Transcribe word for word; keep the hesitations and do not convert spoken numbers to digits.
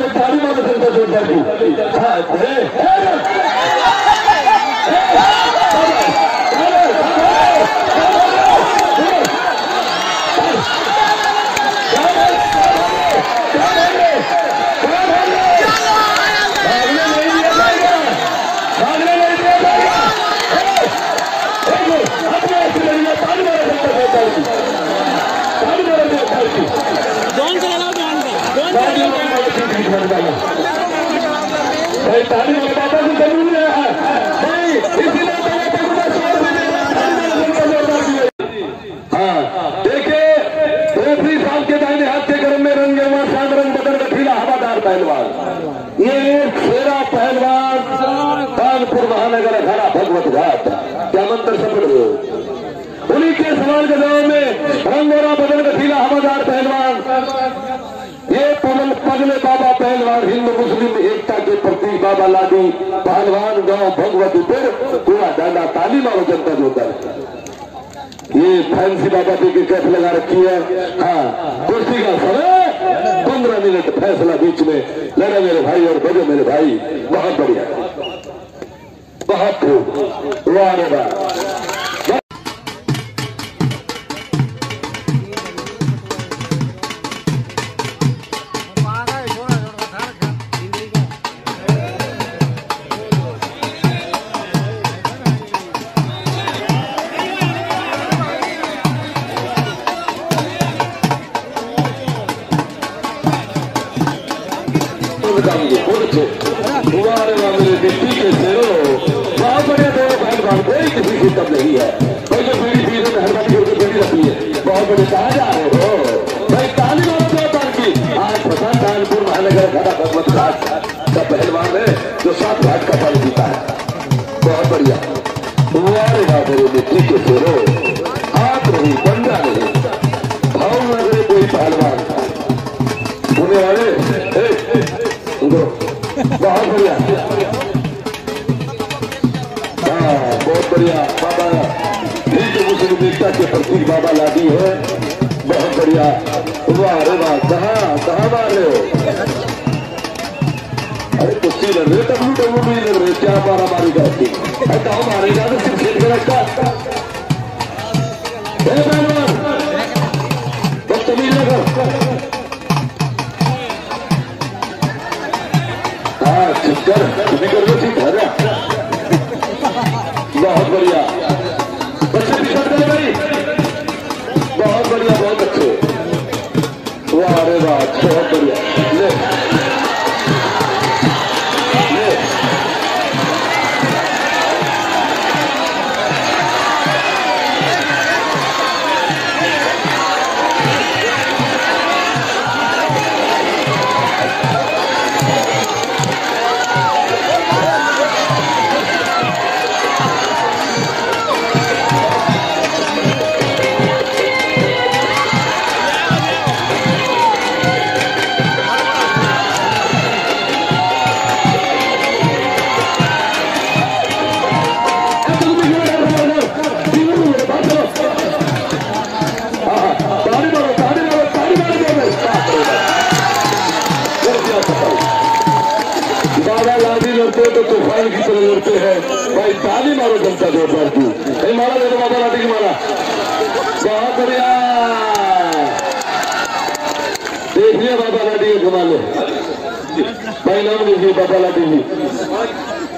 ताली मारो जनता जोरदार की। भाई ताली वाले बाबा को जरूर है भाई, इसीलिए हाँ देखिए रेफरी साहब के दाहिने हाथ के गर्म में रंगे हुआ सात रंग बदन गठीला हवादार पहलवान, ये शेरा पहलवान कानपुर महानगर अखाड़ा भगवत घाट क्या मंत्र सफल हो। उन्हीं के सवाल के जवाब में रंगोरा बदन गठीला हवादार पहलवान, ये पवन पगले बाबा पहलवान हिंदू मुस्लिम एकता के प्रतीक बाबा लाडी पहलवान गांव भगवतीपुर पूरा डांडा ताली मारो जनता जोता। ये फैंसी बाबा जी की कैफ लगा रखी है। हाँ कुर्सी का समय पंद्रह मिनट फैसला बीच में लड़े मेरे भाई और बजे मेरे भाई, बहुत बढ़िया बहुत खूब वाह रे वाह। मेरे डिस्ट्री के शेरों बहुत बढ़िया दोनों पहलवान, कोई किसी की कम नहीं है। कोई जो पीढ़ी पीढ़ी में मेहरबानी करके बेटी रखी है, बहुत बड़े कहा जा रहे हो भाई ताली मारो जोरदार की। आज पता कानपुर महानगर घाटा भगवत घाट का पहलवान है जो सात घाट का पानी पीता है, बहुत बढ़िया। मेरे डिस्ट्री के शेरों हाथ नहीं बंदा नहीं भाव नगरे कोई पहलवान होने वाले बहुत बढ़िया। हाँ बहुत बढ़िया बाबा हिंदू मुस्लिम एकता के प्रतीक बाबा लाडी है, बहुत बढ़िया। वाह अरे वाह, कहाँ कहाँ मार रहे हो? अरे कुश्ती लड़ रहे, डब्ल्यू डब्ल्यू नहीं लड़ रहे, क्या मारा मारी करती है? कहाँ मारेगा तो सिर्फ खेल के रखता बदतमीज लगा। हाँ चिक्कर तुम्हें कर लो ठीक है, बहुत बढ़िया बच्चे भी कर दे भाई, बहुत बढ़िया बहुत अच्छे। वाह अरे वाह बहुत बढ़िया। ले ले तो तूफान की तरह लड़ते हैं भाई, ताली मारो जनता जोरदार की। नहीं मारा देखो बाबा लाठी की मारा, बहुत बढ़िया। देखिए बाबा लाठी के कमाल भाई, नाम लीजिए बाबा लाठी जी।